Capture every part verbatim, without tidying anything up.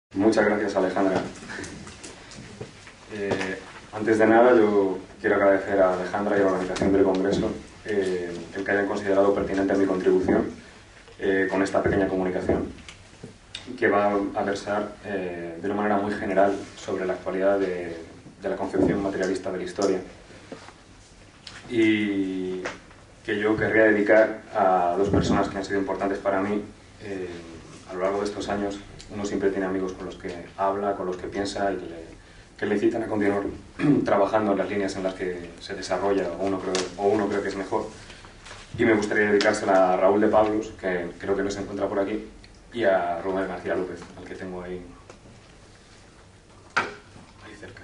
Muchas gracias, Alejandra. Eh, antes de nada, yo quiero agradecer a Alejandra y a la organización del Congreso eh, el que hayan considerado pertinente mi contribución eh, con esta pequeña comunicación, que va a versar eh, de una manera muy general sobre la actualidad de, de la concepción materialista de la historia, y que yo querría dedicar a dos personas que han sido importantes para mí eh, a lo largo de estos años. Uno siempre tiene amigos con los que habla, con los que piensa y que le, que le incitan a continuar trabajando en las líneas en las que se desarrolla o uno, cree, o uno cree que es mejor. Y me gustaría dedicársela a Raúl de Pablos, que creo que no se encuentra por aquí, y a Rubén García López, al que tengo ahí, ahí cerca.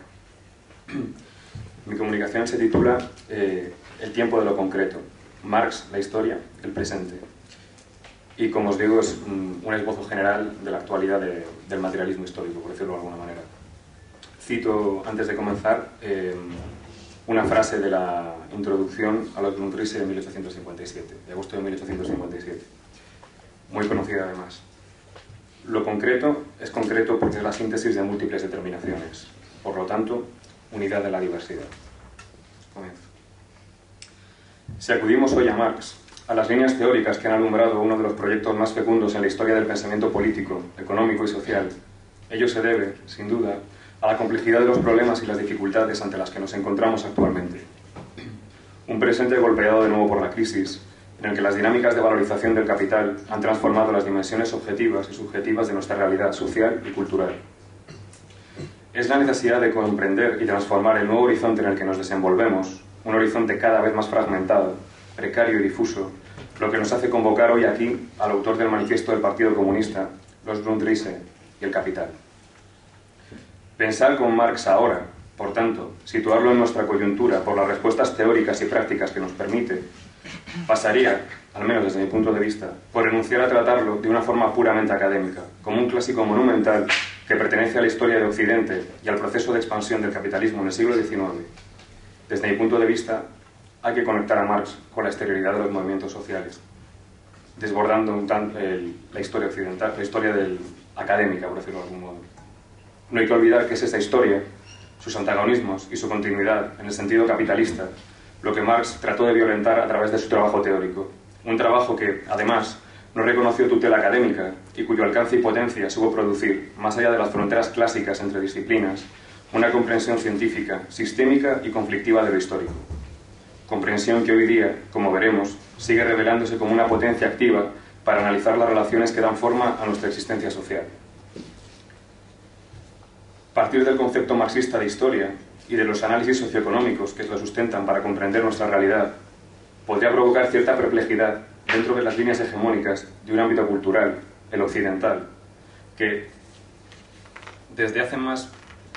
Mi comunicación se titula eh, El tiempo de lo concreto, Marx, la historia, el presente. Y como os digo, es un, un esbozo general de la actualidad de, del materialismo histórico, por decirlo de alguna manera. Cito, antes de comenzar, eh, una frase de la introducción a los Grundrisse de mil ochocientos cincuenta y siete, de agosto de mil ochocientos cincuenta y siete, muy conocida además. Lo concreto es concreto porque es la síntesis de múltiples determinaciones, por lo tanto, unidad de la diversidad. Comienzo. Si acudimos hoy a Marx, a las líneas teóricas que han alumbrado uno de los proyectos más fecundos en la historia del pensamiento político, económico y social, ello se debe, sin duda, a la complejidad de los problemas y las dificultades ante las que nos encontramos actualmente. Un presente golpeado de nuevo por la crisis, en el que las dinámicas de valorización del capital han transformado las dimensiones objetivas y subjetivas de nuestra realidad social y cultural. Es la necesidad de comprender y transformar el nuevo horizonte en el que nos desenvolvemos, un horizonte cada vez más fragmentado, precario y difuso, lo que nos hace convocar hoy aquí al autor del manifiesto del Partido Comunista, los Grundrisse y el Capital. Pensar con Marx ahora, por tanto, situarlo en nuestra coyuntura por las respuestas teóricas y prácticas que nos permite, pasaría, al menos desde mi punto de vista, por renunciar a tratarlo de una forma puramente académica, como un clásico monumental que pertenece a la historia de Occidente y al proceso de expansión del capitalismo en el siglo diecinueve. Desde mi punto de vista, hay que conectar a Marx con la exterioridad de los movimientos sociales, desbordando un tanto el, la historia occidental, la historia del, académica, por decirlo de algún modo. No hay que olvidar que es esa historia, sus antagonismos y su continuidad en el sentido capitalista, lo que Marx trató de violentar a través de su trabajo teórico. Un trabajo que, además, no reconoció tutela académica y cuyo alcance y potencia supo producir, más allá de las fronteras clásicas entre disciplinas, una comprensión científica, sistémica y conflictiva de lo histórico. Comprensión que hoy día, como veremos, sigue revelándose como una potencia activa para analizar las relaciones que dan forma a nuestra existencia social. Partir del concepto marxista de historia y de los análisis socioeconómicos que lo sustentan para comprender nuestra realidad podría provocar cierta perplejidad dentro de las líneas hegemónicas de un ámbito cultural, el occidental, que desde hace más,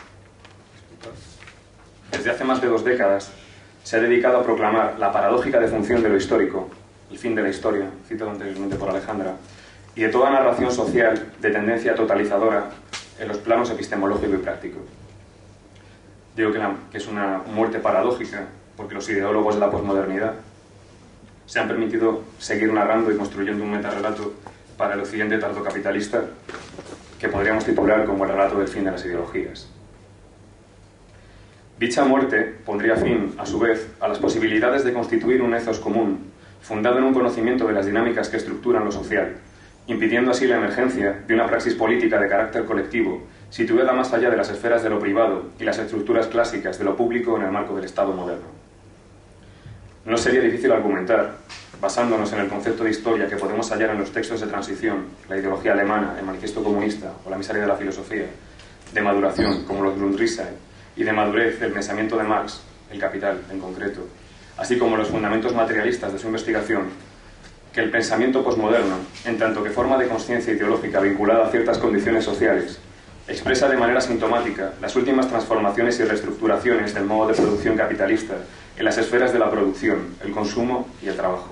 desde hace más de dos décadas se ha dedicado a proclamar la paradójica defunción de lo histórico, el fin de la historia, citado anteriormente por Alejandra, y de toda narración social de tendencia totalizadora en los planos epistemológico y práctico. Digo que, la, que es una muerte paradójica, porque los ideólogos de la posmodernidad se han permitido seguir narrando y construyendo un metarrelato para el occidente tardocapitalista que podríamos titular como el relato del fin de las ideologías. Dicha muerte pondría fin, a su vez, a las posibilidades de constituir un ethos común, fundado en un conocimiento de las dinámicas que estructuran lo social, impidiendo así la emergencia de una praxis política de carácter colectivo, situada más allá de las esferas de lo privado y las estructuras clásicas de lo público en el marco del Estado moderno. No sería difícil argumentar, basándonos en el concepto de historia que podemos hallar en los textos de transición, la ideología alemana, el manifiesto comunista o la miseria de la filosofía, de maduración, como los Grundrisse, y de madurez del pensamiento de Marx, el Capital en concreto, así como los fundamentos materialistas de su investigación, que el pensamiento posmoderno, en tanto que forma de conciencia ideológica vinculada a ciertas condiciones sociales, expresa de manera sintomática las últimas transformaciones y reestructuraciones del modo de producción capitalista en las esferas de la producción, el consumo y el trabajo.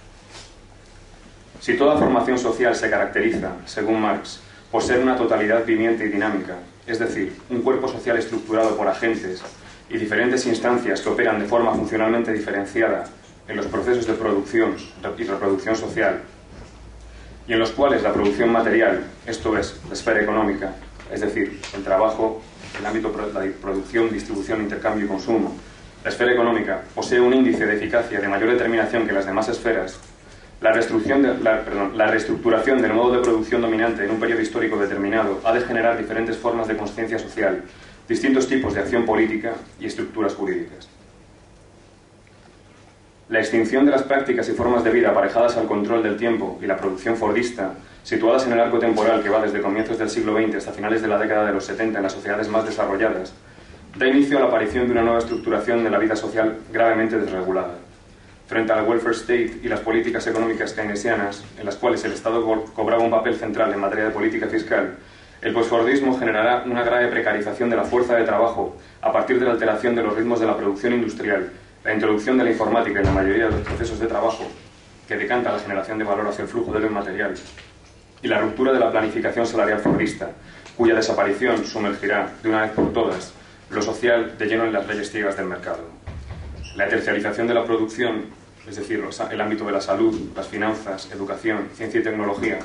Si toda formación social se caracteriza, según Marx, por ser una totalidad viviente y dinámica, es decir, un cuerpo social estructurado por agentes y diferentes instancias que operan de forma funcionalmente diferenciada en los procesos de producción y reproducción social, y en los cuales la producción material, esto es, la esfera económica, es decir, el trabajo, el ámbito de la producción, distribución, intercambio y consumo. La esfera económica posee un índice de eficacia de mayor determinación que las demás esferas. La, de, la, perdón, la reestructuración del modo de producción dominante en un periodo histórico determinado ha de generar diferentes formas de consciencia social, distintos tipos de acción política y estructuras jurídicas. La extinción de las prácticas y formas de vida aparejadas al control del tiempo y la producción fordista, situadas en el arco temporal que va desde comienzos del siglo veinte hasta finales de la década de los setenta en las sociedades más desarrolladas, da inicio a la aparición de una nueva estructuración de la vida social gravemente desregulada. Frente al welfare state y las políticas económicas keynesianas, en las cuales el Estado co cobraba un papel central en materia de política fiscal, el posfordismo generará una grave precarización de la fuerza de trabajo a partir de la alteración de los ritmos de la producción industrial, la introducción de la informática en la mayoría de los procesos de trabajo, que decanta la generación de valor hacia el flujo de lo inmaterial, y la ruptura de la planificación salarial fordista, cuya desaparición sumergirá, de una vez por todas, lo social de lleno en las leyes ciegas del mercado. La terciarización de la producción, es decir, el ámbito de la salud, las finanzas, educación, ciencia y tecnología,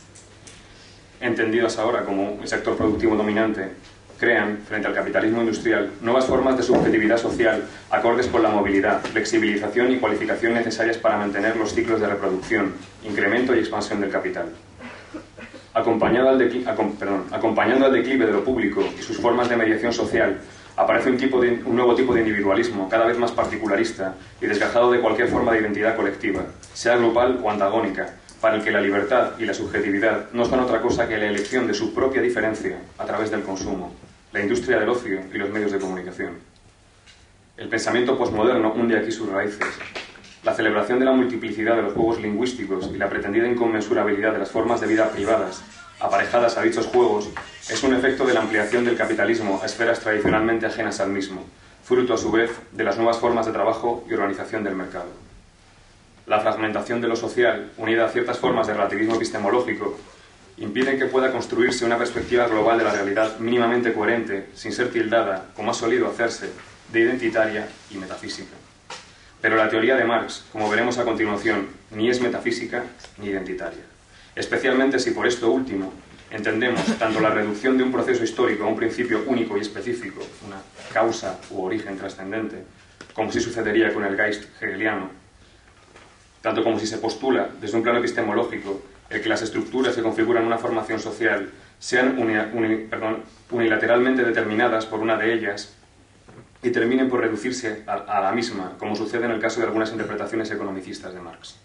entendidas ahora como el sector productivo dominante, crean, frente al capitalismo industrial, nuevas formas de subjetividad social acordes con la movilidad, flexibilización y cualificación necesarias para mantener los ciclos de reproducción, incremento y expansión del capital. Acompañado al decli- acom- perdón, acompañando al declive de lo público y sus formas de mediación social, aparece un, tipo de, un nuevo tipo de individualismo, cada vez más particularista y desgajado de cualquier forma de identidad colectiva, sea grupal o antagónica, para el que la libertad y la subjetividad no son otra cosa que la elección de su propia diferencia a través del consumo, la industria del ocio y los medios de comunicación. El pensamiento posmoderno hunde aquí sus raíces. La celebración de la multiplicidad de los juegos lingüísticos y la pretendida inconmensurabilidad de las formas de vida privadas aparejadas a dichos juegos es un efecto de la ampliación del capitalismo a esferas tradicionalmente ajenas al mismo, fruto a su vez de las nuevas formas de trabajo y organización del mercado. La fragmentación de lo social, unida a ciertas formas de relativismo epistemológico, impiden que pueda construirse una perspectiva global de la realidad mínimamente coherente, sin ser tildada, como ha solido hacerse, de identitaria y metafísica. Pero la teoría de Marx, como veremos a continuación, ni es metafísica ni identitaria. Especialmente si por esto último entendemos tanto la reducción de un proceso histórico a un principio único y específico, una causa u origen trascendente, como si sucedería con el Geist hegeliano, tanto como si se postula desde un plano epistemológico el que las estructuras que configuran una formación social sean uni, uni, perdón, unilateralmente determinadas por una de ellas y terminen por reducirse a, a la misma, como sucede en el caso de algunas interpretaciones economicistas de Marx.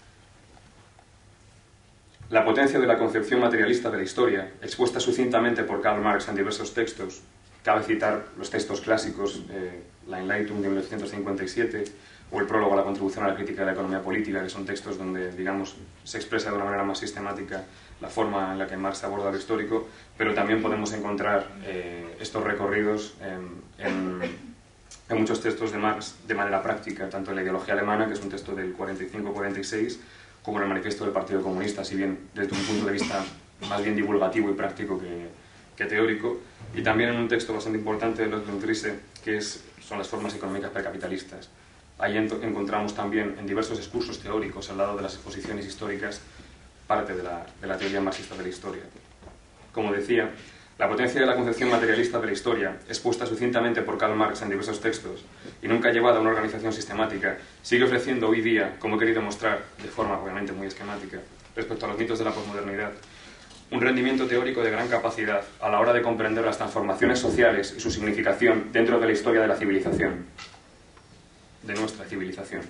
La potencia de la concepción materialista de la historia, expuesta sucintamente por Karl Marx en diversos textos, cabe citar los textos clásicos, eh, la Einleitung de mil ochocientos cincuenta y siete, o el prólogo a la contribución a la crítica de la economía política, que son textos donde, digamos, se expresa de una manera más sistemática la forma en la que Marx aborda lo histórico, pero también podemos encontrar eh, estos recorridos en, en, en muchos textos de Marx de manera práctica, tanto en la ideología alemana, que es un texto del cuarenta y cinco cuarenta y seis, como en el manifiesto del Partido Comunista, si bien desde un punto de vista más bien divulgativo y práctico que, que teórico, y también en un texto bastante importante de Ludwig Riese, que es, son las formas económicas precapitalistas. Ahí encontramos también en diversos discursos teóricos, al lado de las exposiciones históricas, parte de la, de la teoría marxista de la historia. Como decía, la potencia de la concepción materialista de la historia, expuesta sucintamente por Karl Marx en diversos textos y nunca llevada a una organización sistemática, sigue ofreciendo hoy día, como he querido mostrar de forma obviamente muy esquemática, respecto a los mitos de la posmodernidad, un rendimiento teórico de gran capacidad a la hora de comprender las transformaciones sociales y su significación dentro de la historia de la civilización, de nuestra civilización.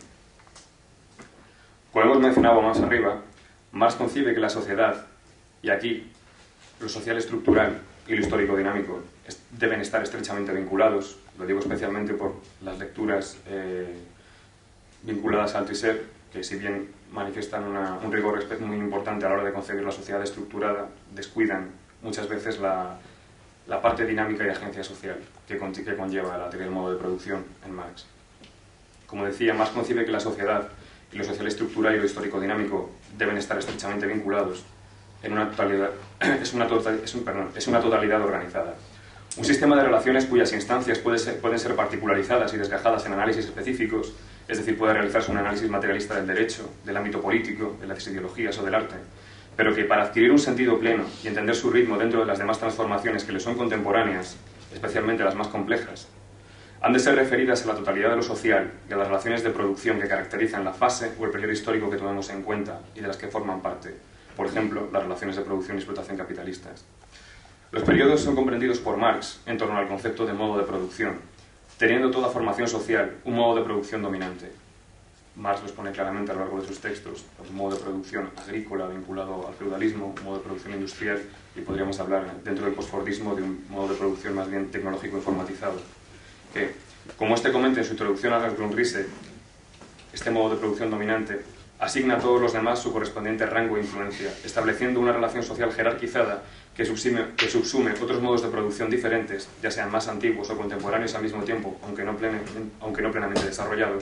Como hemos mencionado más arriba, Marx concibe que la sociedad, y aquí lo social estructural y lo histórico dinámico, deben estar estrechamente vinculados. Lo digo especialmente por las lecturas eh, vinculadas a Althusser, que si bien manifiestan una, un rigor muy importante a la hora de concebir la sociedad estructurada, descuidan muchas veces la, la parte dinámica y agencia social que, con, que conlleva la teoría del modo de producción en Marx. Como decía, Marx concibe que la sociedad y lo social estructural y lo histórico dinámico deben estar estrechamente vinculados en una totalidad, es una, total, es un, perdón, es una totalidad organizada. Un sistema de relaciones cuyas instancias puede ser, pueden ser particularizadas y desgajadas en análisis específicos, es decir, puede realizarse un análisis materialista del derecho, del ámbito político, de las ideologías o del arte, pero que para adquirir un sentido pleno y entender su ritmo dentro de las demás transformaciones que le son contemporáneas, especialmente las más complejas, han de ser referidas a la totalidad de lo social y a las relaciones de producción que caracterizan la fase o el periodo histórico que tomemos en cuenta y de las que forman parte, por ejemplo, las relaciones de producción y explotación capitalistas. Los periodos son comprendidos por Marx en torno al concepto de modo de producción, teniendo toda formación social un modo de producción dominante. Marx lo expone claramente a lo largo de sus textos, un modo de producción agrícola vinculado al feudalismo, un modo de producción industrial, y podríamos hablar dentro del postfordismo de un modo de producción más bien tecnológico informatizado. Que, como este comenta en su introducción a las Grundrisse, este modo de producción dominante asigna a todos los demás su correspondiente rango e influencia, estableciendo una relación social jerarquizada que subsume, que subsume otros modos de producción diferentes, ya sean más antiguos o contemporáneos al mismo tiempo, aunque no, plen, aunque no plenamente desarrollados.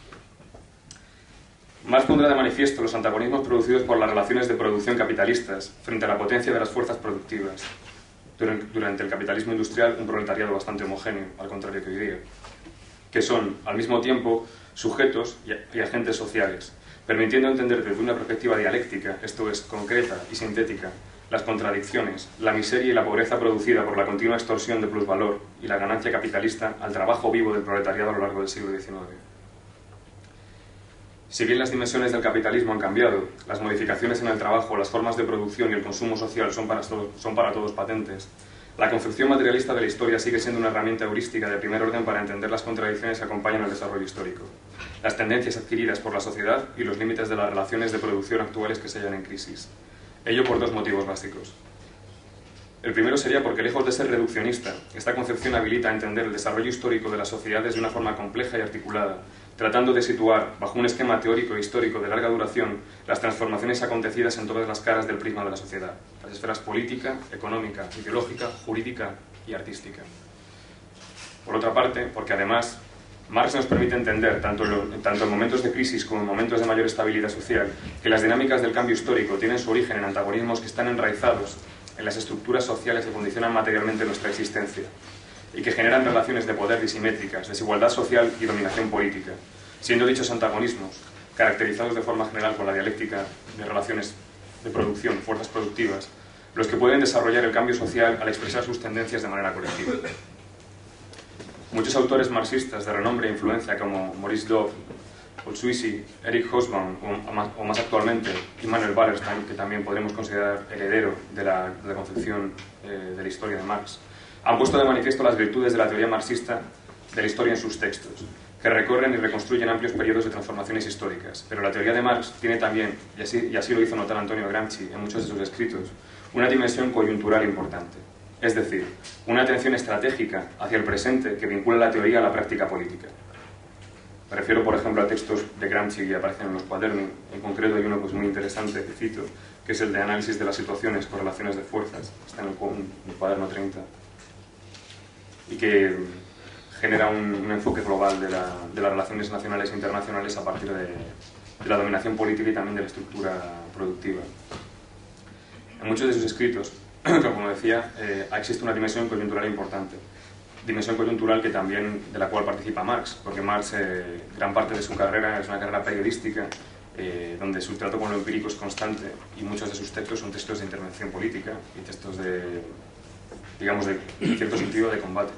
Marx pondrá de manifiesto los antagonismos producidos por las relaciones de producción capitalistas frente a la potencia de las fuerzas productivas. Durante el capitalismo industrial, un proletariado bastante homogéneo, al contrario que hoy día, que son, al mismo tiempo, sujetos y agentes sociales, permitiendo entender desde una perspectiva dialéctica, esto es, concreta y sintética, las contradicciones, la miseria y la pobreza producida por la continua extorsión de plusvalor y la ganancia capitalista al trabajo vivo del proletariado a lo largo del siglo diecinueve. Si bien las dimensiones del capitalismo han cambiado, las modificaciones en el trabajo, las formas de producción y el consumo social son para todos, son para todos patentes, la concepción materialista de la historia sigue siendo una herramienta heurística de primer orden para entender las contradicciones que acompañan al desarrollo histórico, las tendencias adquiridas por la sociedad y los límites de las relaciones de producción actuales que se hallan en crisis. Ello por dos motivos básicos. El primero sería porque, lejos de ser reduccionista, esta concepción habilita a entender el desarrollo histórico de las sociedades de una forma compleja y articulada, tratando de situar, bajo un esquema teórico e histórico de larga duración, las transformaciones acontecidas en todas las caras del prisma de la sociedad, las esferas política, económica, ideológica, jurídica y artística. Por otra parte, porque además, Marx nos permite entender, tanto en, tanto en momentos de crisis como en momentos de mayor estabilidad social, que las dinámicas del cambio histórico tienen su origen en antagonismos que están enraizados en las estructuras sociales que condicionan materialmente nuestra existencia y que generan relaciones de poder disimétricas, desigualdad social y dominación política, siendo dichos antagonismos, caracterizados de forma general por la dialéctica de relaciones de producción, fuerzas productivas, los que pueden desarrollar el cambio social al expresar sus tendencias de manera colectiva. Muchos autores marxistas de renombre e influencia como Maurice Dobb, Olsuisi, Eric Hobsbawm o más, o más actualmente Immanuel Wallerstein, que también podremos considerar heredero de la, de la concepción eh, de la historia de Marx, han puesto de manifiesto las virtudes de la teoría marxista de la historia en sus textos, que recorren y reconstruyen amplios periodos de transformaciones históricas. Pero la teoría de Marx tiene también, y así, y así lo hizo notar Antonio Gramsci en muchos de sus escritos, una dimensión coyuntural importante, es decir, una atención estratégica hacia el presente que vincula la teoría a la práctica política. Me refiero, por ejemplo, a textos de Gramsci que aparecen en los cuadernos. En concreto hay uno pues, muy interesante que cito, que es el de análisis de las situaciones, correlaciones de fuerzas, está en el, en el cuaderno treinta, y que genera un, un enfoque global de, la, de las relaciones nacionales e internacionales a partir de, de la dominación política y también de la estructura productiva. En muchos de sus escritos, como decía, eh, existe una dimensión coyuntural importante. Dimensión coyuntural que también, de la cual participa Marx, porque Marx, eh, gran parte de su carrera es una carrera periodística, eh, donde su trato con lo empírico es constante y muchos de sus textos son textos de intervención política y textos de, digamos, de, en cierto sentido, de combate.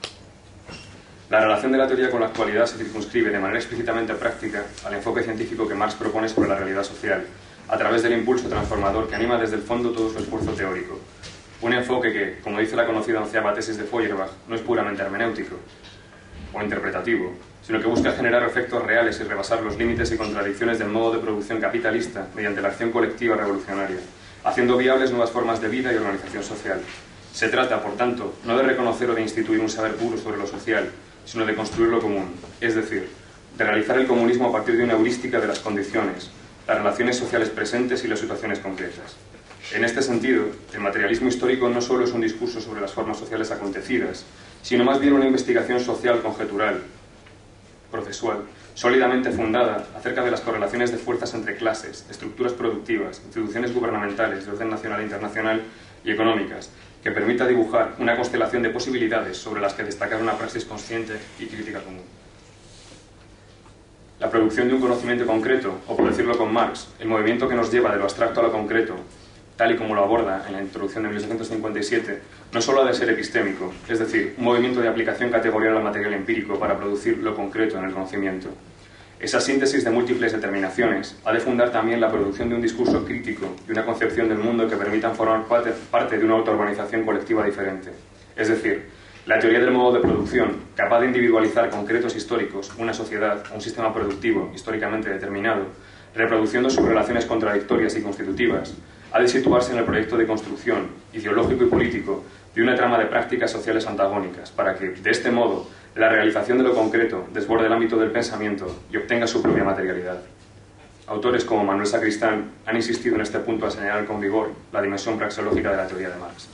La relación de la teoría con la actualidad se circunscribe de manera explícitamente práctica al enfoque científico que Marx propone sobre la realidad social, a través del impulso transformador que anima desde el fondo todo su esfuerzo teórico. Un enfoque que, como dice la conocida onceava tesis de Feuerbach, no es puramente hermenéutico o interpretativo, sino que busca generar efectos reales y rebasar los límites y contradicciones del modo de producción capitalista mediante la acción colectiva revolucionaria, haciendo viables nuevas formas de vida y organización social. Se trata, por tanto, no de reconocer o de instituir un saber puro sobre lo social, sino de construir lo común, es decir, de realizar el comunismo a partir de una heurística de las condiciones, las relaciones sociales presentes y las situaciones concretas. En este sentido, el materialismo histórico no solo es un discurso sobre las formas sociales acontecidas, sino más bien una investigación social conjetural, procesual, sólidamente fundada acerca de las correlaciones de fuerzas entre clases, estructuras productivas, instituciones gubernamentales de orden nacional e internacional y económicas, que permita dibujar una constelación de posibilidades sobre las que destacar una praxis consciente y crítica común. La producción de un conocimiento concreto, o por decirlo con Marx, el movimiento que nos lleva de lo abstracto a lo concreto, tal y como lo aborda en la introducción de mil ochocientos cincuenta y siete, no solo ha de ser epistémico, es decir, un movimiento de aplicación categorial al material empírico para producir lo concreto en el conocimiento. Esa síntesis de múltiples determinaciones ha de fundar también la producción de un discurso crítico y una concepción del mundo que permitan formar parte, parte de una autoorganización colectiva diferente. Es decir, la teoría del modo de producción, capaz de individualizar concretos históricos, una sociedad, un sistema productivo históricamente determinado, reproduciendo sus relaciones contradictorias y constitutivas, ha de situarse en el proyecto de construcción, ideológico y político, de una trama de prácticas sociales antagónicas, para que, de este modo, la realización de lo concreto desborde el ámbito del pensamiento y obtenga su propia materialidad. Autores como Manuel Sacristán han insistido en este punto a señalar con vigor la dimensión praxeológica de la teoría de Marx.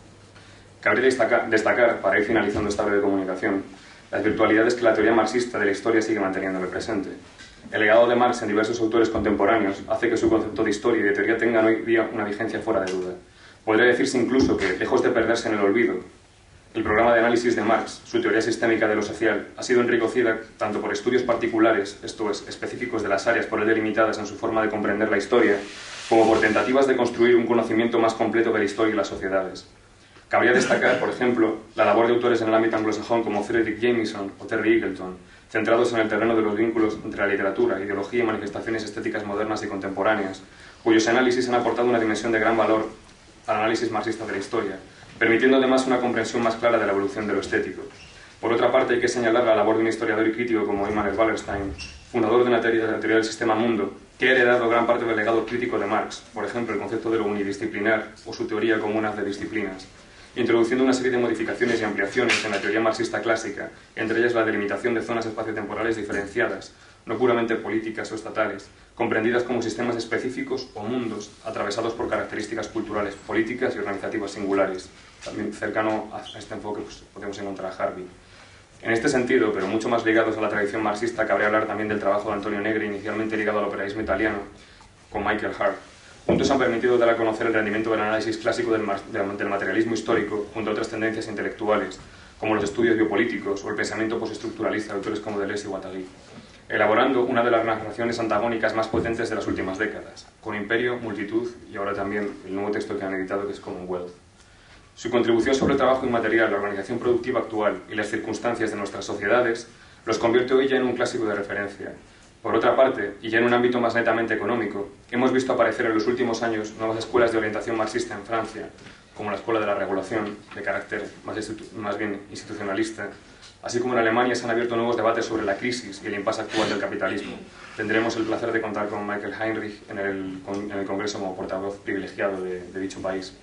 Cabría destacar, destacar, para ir finalizando esta breve comunicación, las virtualidades que la teoría marxista de la historia sigue manteniendo en el presente. El legado de Marx en diversos autores contemporáneos hace que su concepto de historia y de teoría tengan hoy día una vigencia fuera de duda. Podría decirse incluso que, lejos de perderse en el olvido, el programa de análisis de Marx, su teoría sistémica de lo social, ha sido enriquecida tanto por estudios particulares, esto es, específicos de las áreas por él delimitadas en su forma de comprender la historia, como por tentativas de construir un conocimiento más completo de la historia y las sociedades. Cabría destacar, por ejemplo, la labor de autores en el ámbito anglosajón como Frederick Jameson o Terry Eagleton, centrados en el terreno de los vínculos entre la literatura, ideología y manifestaciones estéticas modernas y contemporáneas, cuyos análisis han aportado una dimensión de gran valor al análisis marxista de la historia, permitiendo además una comprensión más clara de la evolución de lo estético. Por otra parte, hay que señalar la labor de un historiador y crítico como Immanuel Wallerstein, fundador de una teoría, de la teoría del sistema mundo, que ha heredado gran parte del legado crítico de Marx, por ejemplo, el concepto de lo unidisciplinar o su teoría como una de disciplinas, introduciendo una serie de modificaciones y ampliaciones en la teoría marxista clásica, entre ellas la delimitación de zonas espaciotemporales diferenciadas, no puramente políticas o estatales, comprendidas como sistemas específicos o mundos atravesados por características culturales, políticas y organizativas singulares. También cercano a este enfoque pues, podemos encontrar a Harvey. En este sentido, pero mucho más ligados a la tradición marxista, cabría hablar también del trabajo de Antonio Negri, inicialmente ligado al operaísmo italiano, con Michael Hart. Juntos han permitido dar a conocer el rendimiento del análisis clásico del, del materialismo histórico, junto a otras tendencias intelectuales, como los estudios biopolíticos o el pensamiento postestructuralista de autores como Deleuze y Guattari, elaborando una de las narraciones antagónicas más potentes de las últimas décadas, con Imperio, Multitud y ahora también el nuevo texto que han editado, que es Commonwealth. Su contribución sobre el trabajo inmaterial, la organización productiva actual y las circunstancias de nuestras sociedades los convierte hoy ya en un clásico de referencia. Por otra parte, y ya en un ámbito más netamente económico, hemos visto aparecer en los últimos años nuevas escuelas de orientación marxista en Francia, como la Escuela de la Regulación, de carácter más, más bien institucionalista, así como en Alemania se han abierto nuevos debates sobre la crisis y el impasse actual del capitalismo. Tendremos el placer de contar con Michael Heinrich en el, en el Congreso como portavoz privilegiado de, de dicho país.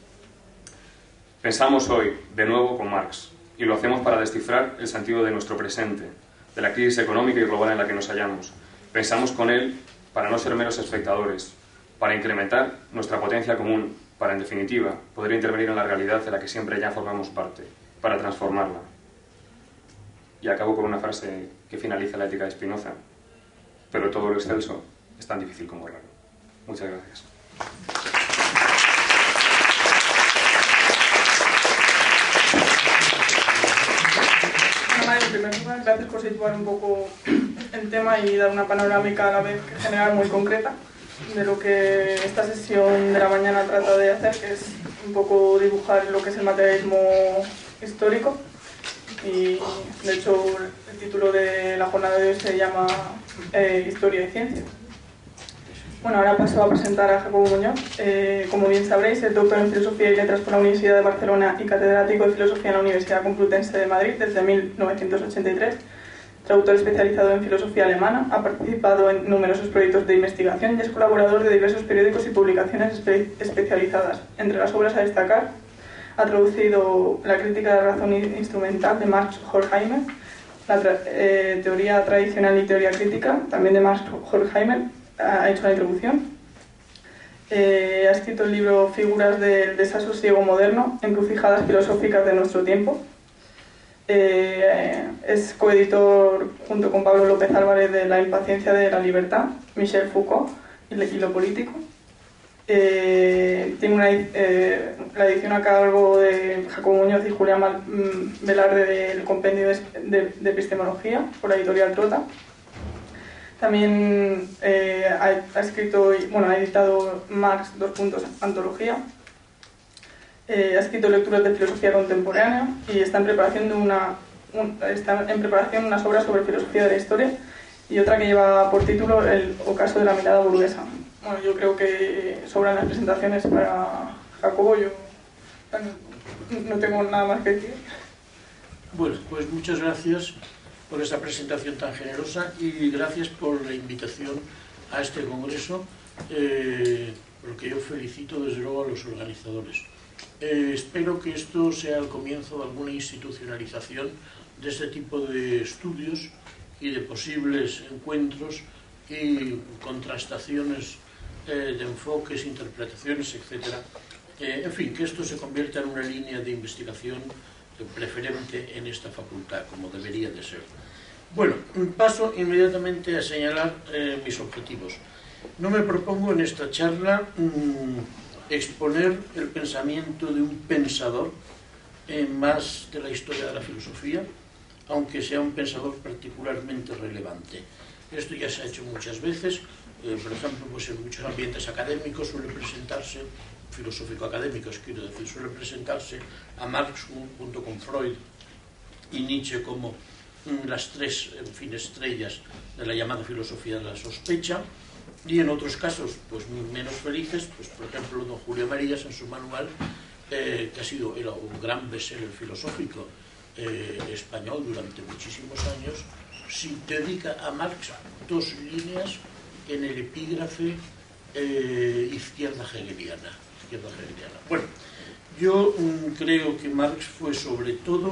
Pensamos hoy, de nuevo, con Marx, y lo hacemos para descifrar el sentido de nuestro presente, de la crisis económica y global en la que nos hallamos. Pensamos con él para no ser meros espectadores, para incrementar nuestra potencia común, para, en definitiva, poder intervenir en la realidad de la que siempre ya formamos parte, para transformarla. Y acabo con una frase que finaliza la ética de Spinoza: pero todo lo excelso es tan difícil como raro. Muchas gracias. En primer lugar, gracias por situar un poco el tema y dar una panorámica a la vez general muy concreta de lo que esta sesión de la mañana trata de hacer, que es un poco dibujar lo que es el materialismo histórico. Y de hecho el título de la jornada de hoy se llama eh, Historia y Ciencia. Bueno, ahora paso a presentar a Jacobo Muñoz. Eh, como bien sabréis, es doctor en Filosofía y Letras por la Universidad de Barcelona y catedrático de Filosofía en la Universidad Complutense de Madrid desde mil novecientos ochenta y tres. Traductor especializado en filosofía alemana, ha participado en numerosos proyectos de investigación y es colaborador de diversos periódicos y publicaciones espe especializadas. Entre las obras a destacar, ha traducido La crítica de la razón instrumental de Max Horkheimer, la tra eh, teoría tradicional y teoría crítica, también de Max Horkheimer, ha hecho la introducción. Eh, ha escrito el libro Figuras del desasosiego moderno, encrucijadas filosóficas de nuestro tiempo. Eh, es coeditor junto con Pablo López Álvarez de La impaciencia de la libertad, Michel Foucault y lo político. Eh, tiene una, eh, la edición a cargo de Jacobo Muñoz y Julián Mal, Velarde del compendio de, de, de epistemología por la editorial Trota. También eh, ha, ha escrito, bueno, ha editado Marx, dos puntos, antología. Eh, ha escrito lecturas de filosofía contemporánea y está en preparación de una, un, está en preparación unas obras sobre filosofía de la historia y otra que lleva por título El ocaso de la mirada burguesa. Bueno, yo creo que sobran las presentaciones para Jacobo, yo no tengo nada más que decir. Bueno, pues muchas gracias por esta presentación tan generosa y gracias por la invitación a este congreso, eh, por lo que yo felicito desde luego a los organizadores. Eh, espero que esto sea el comienzo de alguna institucionalización de este tipo de estudios y de posibles encuentros y contrastaciones eh, de enfoques, interpretaciones, etcétera. Eh, en fin, que esto se convierta en una línea de investigación preferente en esta facultad, como debería de ser. Bueno, paso inmediatamente a señalar eh, mis objetivos. No me propongo en esta charla mmm, exponer el pensamiento de un pensador eh, más de la historia de la filosofía, aunque sea un pensador particularmente relevante. Esto ya se ha hecho muchas veces, eh, por ejemplo, pues en muchos ambientes académicos suele presentarse, filosófico-académicos quiero decir, suele presentarse a Marx junto con Freud y Nietzsche como mm, las tres, en fin, estrellas de la llamada filosofía de la sospecha, y en otros casos pues menos felices, pues por ejemplo don Julio Marías en su manual, eh, que ha sido era un gran bestseller filosófico eh, español durante muchísimos años, si dedica a Marx dos líneas en el epígrafe eh, izquierda hegeliana. Izquierda hegeliana. Bueno, yo mm, creo que Marx fue sobre todo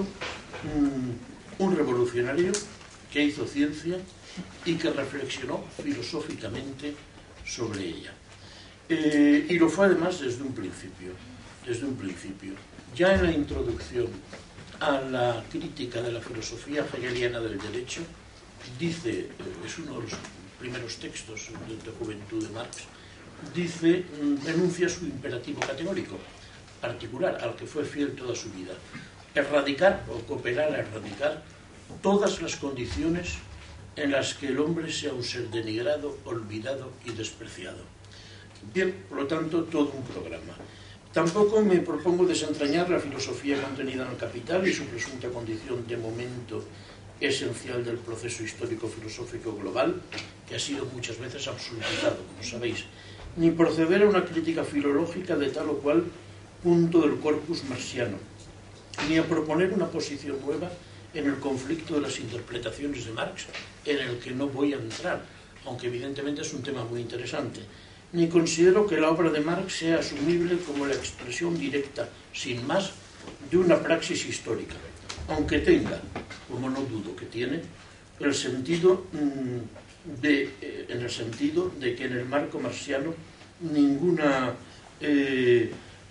mm, un revolucionario que hizo ciencia y que reflexionó filosóficamente sobre ella. Eh, y lo fue además desde un principio, desde un principio. Ya en la introducción a la crítica de la filosofía hegeliana del derecho, dice, eh, es uno de los primeros textos de, de juventud de Marx, dice, denuncia su imperativo categórico, particular, al que fue fiel toda su vida: erradicar o cooperar a erradicar todas las condiciones en las que el hombre sea un ser denigrado, olvidado y despreciado. Bien, por lo tanto, todo un programa. Tampoco me propongo desentrañar la filosofía contenida en el Capital y su presunta condición de momento esencial del proceso histórico-filosófico global, que ha sido muchas veces absolutizado, como sabéis, ni proceder a una crítica filológica de tal o cual punto del corpus marxiano, ni a proponer una posición nueva en el conflicto de las interpretaciones de Marx, en el que no voy a entrar, aunque evidentemente es un tema muy interesante, ni considero que la obra de Marx sea asumible como la expresión directa, sin más, de una praxis histórica, aunque tenga, como no dudo que tiene, el sentido de, eh, en el sentido de que en el marco marxiano ninguna, eh,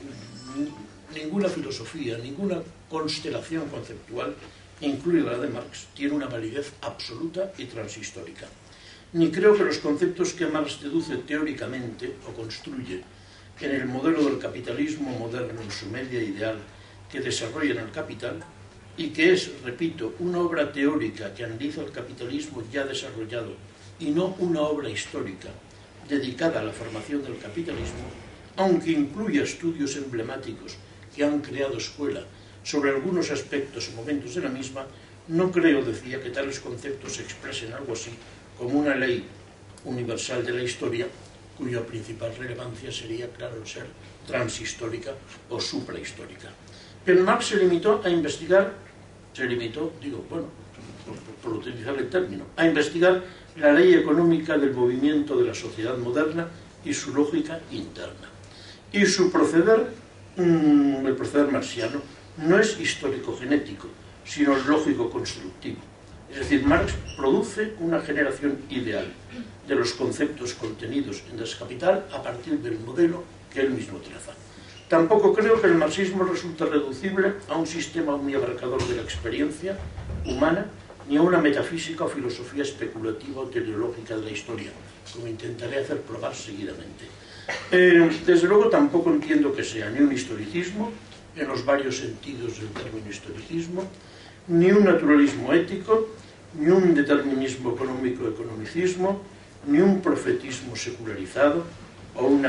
ninguna filosofía, ninguna constelación conceptual, incluida la de Marx, tiene una validez absoluta y transhistórica. Ni creo que los conceptos que Marx deduce teóricamente o construye en el modelo del capitalismo moderno en su media ideal que desarrolla en el Capital, y que es, repito, una obra teórica que analiza el capitalismo ya desarrollado y no una obra histórica dedicada a la formación del capitalismo, aunque incluya estudios emblemáticos que han creado escuela sobre algunos aspectos o momentos de la misma, no creo, decía, que tales conceptos se expresen algo así como una ley universal de la historia, cuya principal relevancia sería, claro, el ser transhistórica o suprahistórica. Pero Marx se limitó a investigar, se limitó, digo, bueno, por, por utilizar el término, a investigar la ley económica del movimiento de la sociedad moderna y su lógica interna. Y su proceder, mmm, el proceder marxiano, no es histórico-genético, sino lógico-constructivo. Es decir, Marx produce una generación ideal de los conceptos contenidos en Das Kapital a partir del modelo que él mismo traza. Tampoco creo que el marxismo resulte reducible a un sistema muy abarcador de la experiencia humana, ni a una metafísica o filosofía especulativa o teleológica de la historia, como intentaré hacer probar seguidamente. Eh, desde luego tampoco entiendo que sea ni un historicismo, en los varios sentidos del término historicismo, ni un naturalismo ético, ni un determinismo económico-economicismo, ni un profetismo secularizado o una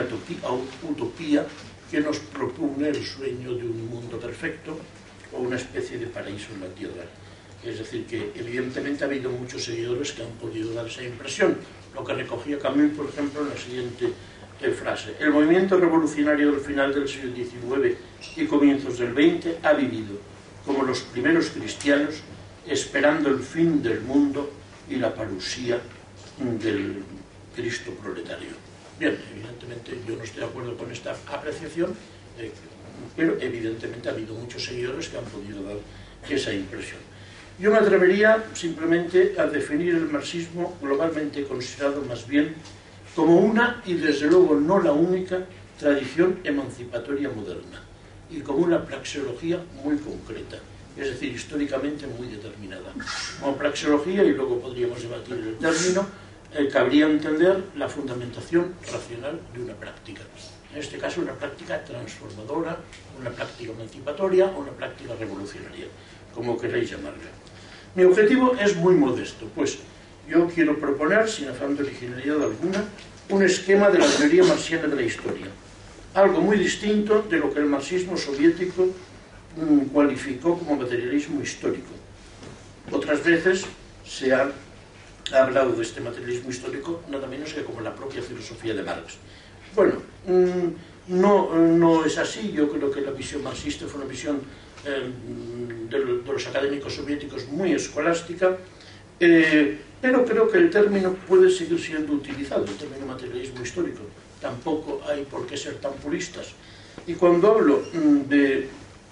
utopía que nos propone el sueño de un mundo perfecto o una especie de paraíso en la tierra. Es decir, que evidentemente ha habido muchos seguidores que han podido dar esa impresión, lo que recogía Camus, por ejemplo, en la siguiente eh, frase: el movimiento revolucionario del final del siglo diecinueve y comienzos del veinte ha vivido, como los primeros cristianos, esperando el fin del mundo y la parusía del Cristo proletario. Bien, evidentemente yo no estoy de acuerdo con esta apreciación, eh, pero evidentemente ha habido muchos seguidores que han podido dar esa impresión. Yo me atrevería simplemente a definir el marxismo globalmente considerado más bien como una, y desde luego no la única, tradición emancipatoria moderna, y como una praxeología muy concreta, es decir, históricamente muy determinada. Como praxeología, y luego podríamos debatir el término, eh, cabría entender la fundamentación racional de una práctica. En este caso, una práctica transformadora, una práctica emancipatoria o una práctica revolucionaria, como queréis llamarla. Mi objetivo es muy modesto, pues yo quiero proponer, sin afán de originalidad alguna, un esquema de la teoría marxiana de la historia, algo muy distinto de lo que el marxismo soviético mmm, cualificó como materialismo histórico. Otras veces se ha hablado de este materialismo histórico nada menos que como la propia filosofía de Marx. Bueno, mmm, no, no es así. Yo creo que la visión marxista fue una visión eh, de, de los académicos soviéticos muy escolástica, eh, pero creo que el término puede seguir siendo utilizado, el término materialismo histórico. Tampoco hay por qué ser tan puristas. Y cuando hablo mmm, de,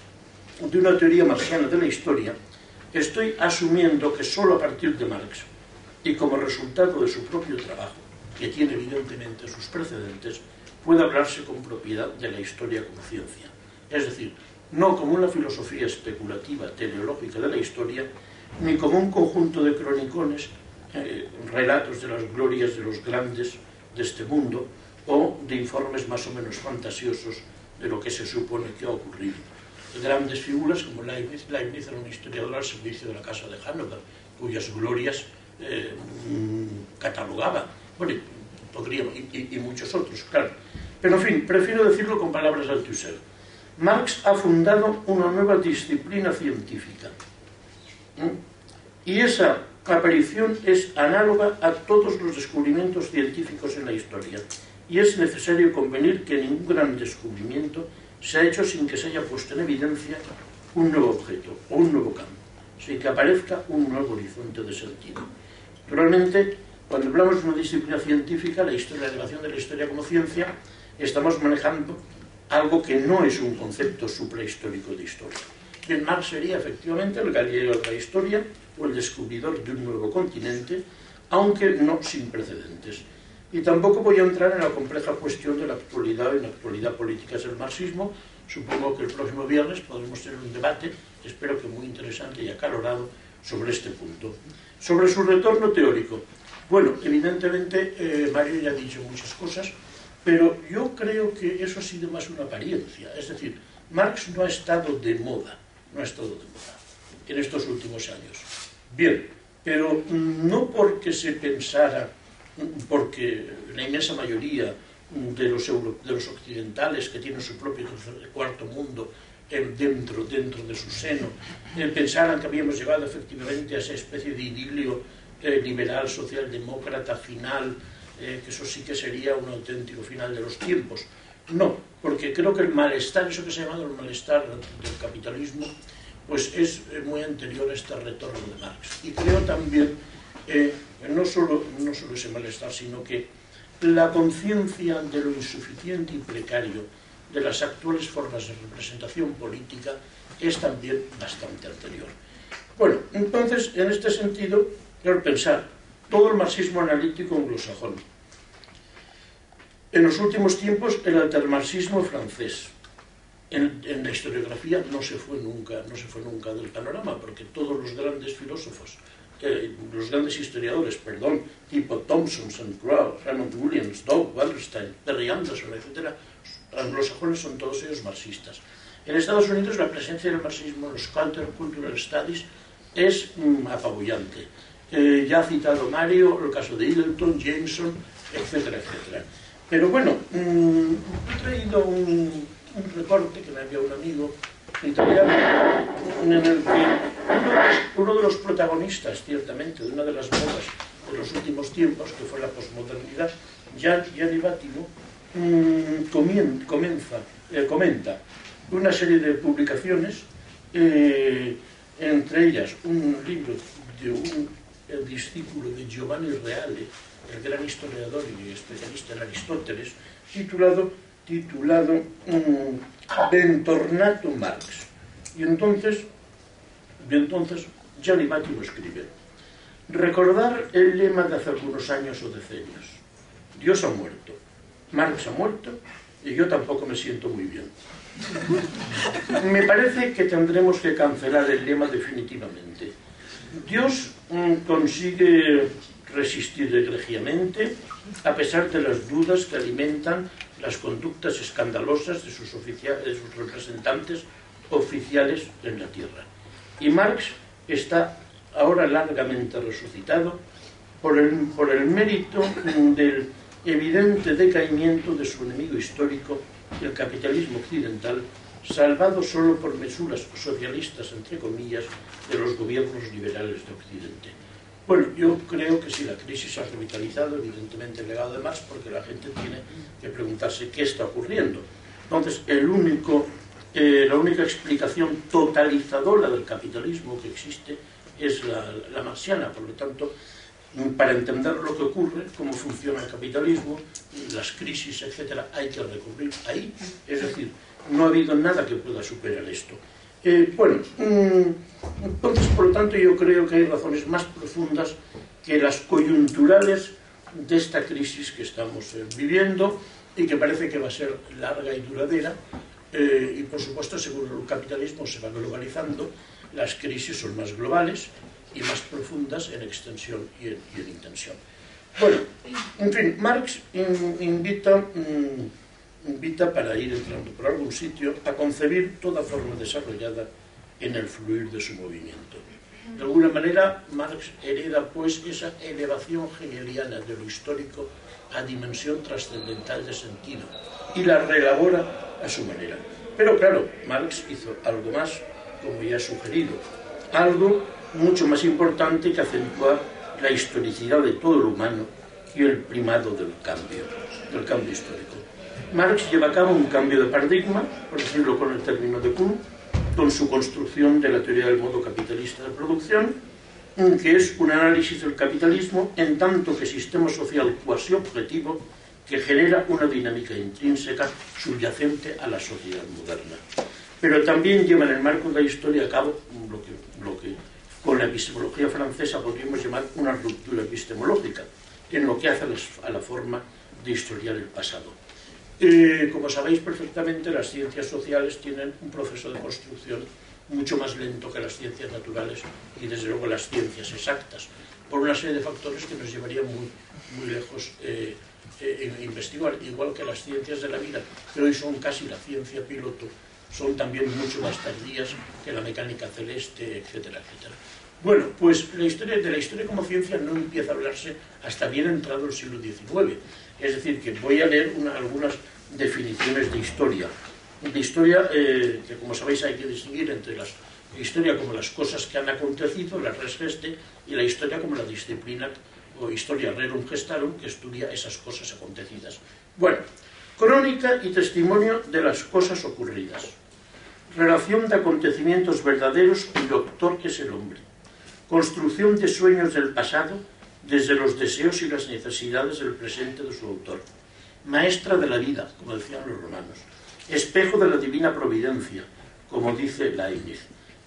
de una teoría marxiana de la historia, estoy asumiendo que solo a partir de Marx y como resultado de su propio trabajo, que tiene evidentemente sus precedentes, puede hablarse con propiedad de la historia como ciencia. Es decir, no como una filosofía especulativa teleológica de la historia, ni como un conjunto de cronicones, eh, relatos de las glorias de los grandes de este mundo, o de informes más o menos fantasiosos de lo que se supone que ha ocurrido. Grandes figuras como Leibniz, Leibniz era un historiador al servicio de la Casa de Hannover, cuyas glorias eh, catalogaba, bueno, podríamos, y, y, y muchos otros, claro. Pero en fin, prefiero decirlo con palabras de Althusser. Marx ha fundado una nueva disciplina científica. ¿Mm? Y esa aparición es análoga a todos los descubrimientos científicos en la historia. Y es necesario convenir que ningún gran descubrimiento se ha hecho sin que se haya puesto en evidencia un nuevo objeto o un nuevo campo, sin que aparezca un nuevo horizonte de sentido. Naturalmente, cuando hablamos de una disciplina científica, la historia, la relación de la historia como ciencia, estamos manejando algo que no es un concepto suprahistórico de historia. Bien, Marx sería efectivamente el Galileo de la historia o el descubridor de un nuevo continente, aunque no sin precedentes. Y tampoco voy a entrar en la compleja cuestión de la actualidad y la actualidad política del marxismo. Supongo que el próximo viernes podremos tener un debate, espero que muy interesante y acalorado, sobre este punto. Sobre su retorno teórico. Bueno, evidentemente eh, Mario ya ha dicho muchas cosas, pero yo creo que eso ha sido más una apariencia. Es decir, Marx no ha estado de moda, no ha estado de moda en estos últimos años. Bien, pero no porque se pensara, porque la inmensa mayoría de los, euro, de los occidentales que tienen su propio cuarto mundo eh, dentro, dentro de su seno, eh, pensaran que habíamos llegado efectivamente a esa especie de idilio eh, liberal, socialdemócrata, final, eh, que eso sí que sería un auténtico final de los tiempos. No, porque creo que el malestar, eso que se ha llamado el malestar del capitalismo, pues es muy anterior a este retorno de Marx. Y creo también, eh, no, solo, no solo ese malestar, sino que la conciencia de lo insuficiente y precario de las actuales formas de representación política es también bastante anterior. Bueno, entonces, en este sentido, quiero pensar todo el marxismo analítico anglosajón. En los últimos tiempos, el altermarxismo francés. En, en la historiografía no se fue nunca, no se fue nunca del panorama, porque todos los grandes filósofos, eh, los grandes historiadores, perdón, tipo Thompson, Saint Croix, Raymond Williams, Doug Wallerstein, Perry Anderson, etcétera, anglosajones, son todos ellos marxistas. En Estados Unidos la presencia del marxismo en los countercultural studies es mm, apabullante. Eh, ya ha citado Mario el caso de Eagleton, Jameson, etcétera, etcétera. Pero bueno, mmm, he traído un, un reporte que me envió un amigo italiano en el que uno, uno de los protagonistas, ciertamente, de una de las modas de los últimos tiempos, que fue la posmodernidad, Gianni Vattimo, mmm, comienza, eh, comenta una serie de publicaciones, eh, entre ellas un libro de un el discípulo de Giovanni Reale, el gran historiador y especialista en Aristóteles, titulado, titulado um, Bentornato Marx. Y entonces, y entonces Gianni Vattimo escribe: recordar el lema de hace algunos años o decenios: Dios ha muerto, Marx ha muerto y yo tampoco me siento muy bien. Me parece que tendremos que cancelar el lema definitivamente. Dios mm, consigue resistir egregiamente a pesar de las dudas que alimentan las conductas escandalosas de sus, de sus representantes oficiales en la tierra. Y Marx está ahora largamente resucitado por el, por el mérito del evidente decaimiento de su enemigo histórico, el capitalismo occidental, salvado solo por mesuras socialistas, entre comillas, de los gobiernos liberales de Occidente. Bueno, yo creo que sí, la crisis ha revitalizado, evidentemente, el legado de Marx, porque la gente tiene que preguntarse qué está ocurriendo. Entonces, el único, eh, la única explicación totalizadora del capitalismo que existe es la, la marxiana. Por lo tanto, para entender lo que ocurre, cómo funciona el capitalismo, las crisis, etcétera, hay que recurrir ahí. Es decir, no ha habido nada que pueda superar esto. Eh, bueno, entonces, por lo tanto, yo creo que hay razones más profundas que las coyunturales de esta crisis que estamos eh, viviendo y que parece que va a ser larga y duradera. Eh, y, por supuesto, según el capitalismo se va globalizando, las crisis son más globales y más profundas en extensión y en, y en intención. Bueno, en fin, Marx in, invita... Mm, invita, para ir entrando por algún sitio, a concebir toda forma desarrollada en el fluir de su movimiento. De alguna manera, Marx hereda pues esa elevación hegeliana de lo histórico a dimensión trascendental de sentido y la reelabora a su manera. Pero claro, Marx hizo algo más, como ya he sugerido, algo mucho más importante que acentuar la historicidad de todo lo humano y el primado del cambio, del cambio histórico. Marx lleva a cabo un cambio de paradigma, por decirlo con el término de Kuhn, con su construcción de la teoría del modo capitalista de producción, que es un análisis del capitalismo en tanto que sistema social cuasi objetivo que genera una dinámica intrínseca subyacente a la sociedad moderna. Pero también lleva en el marco de la historia a cabo lo que, lo que con la epistemología francesa podríamos llamar una ruptura epistemológica, en lo que hace a la forma de historiar el pasado. Eh, como sabéis perfectamente, las ciencias sociales tienen un proceso de construcción mucho más lento que las ciencias naturales y desde luego las ciencias exactas, por una serie de factores que nos llevarían muy, muy lejos eh, eh, investigar, igual que las ciencias de la vida, que hoy son casi la ciencia piloto, son también mucho más tardías que la mecánica celeste, etcétera, etcétera. Bueno, pues la historia de la historia como ciencia no empieza a hablarse hasta bien entrado el siglo diecinueve. Es decir, que voy a leer una, algunas definiciones de historia. De historia, eh, que como sabéis hay que distinguir entre la historia como las cosas que han acontecido, la res geste, y la historia como la disciplina o historia rerum gestarum, que estudia esas cosas acontecidas. Bueno, crónica y testimonio de las cosas ocurridas. Relación de acontecimientos verdaderos cuyo autor es el hombre. Construcción de sueños del pasado desde los deseos y las necesidades del presente de su autor. Maestra de la vida, como decían los romanos. Espejo de la divina providencia, como dice Leibniz.